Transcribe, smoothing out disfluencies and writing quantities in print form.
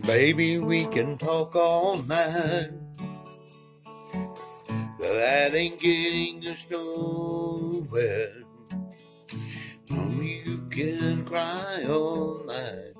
Baby, we can talk all night. That ain't getting us nowhere. You can cry all night.